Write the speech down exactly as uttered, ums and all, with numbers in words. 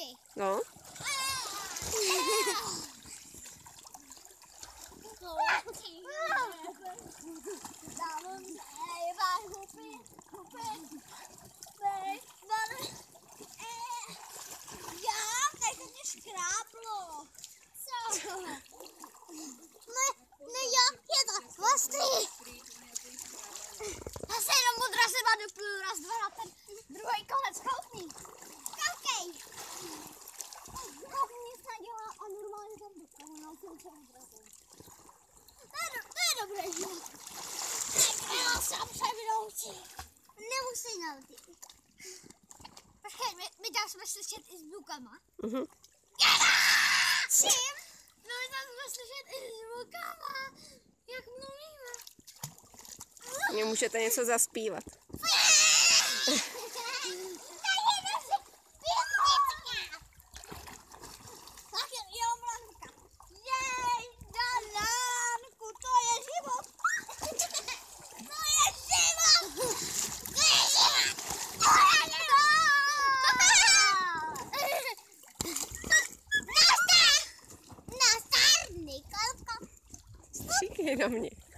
No. Škráblo. Co? No, no jo, je to ostrý. Já se jenom odrazila do půl, raz, dva na ten druhý konec, koukni. Koukej. Koukni, nic nedělá a normálně tam dokážu, no jsem se odrazil. To je, to je dobré, že? Já jsem se vyloučit. Nemusí naučit. Počkej, my, my tam jsme slyšet i s zvukama. Mhm. Čím? No my tam jsme slyšet i zvukama, jak mluvíme. Mě můžete něco zaspívat. Tak jo, Blanka. Jej, Danánku, to je život. To je život. To je život. To je život. Nazdar, Nikolko. Stříkej na mě.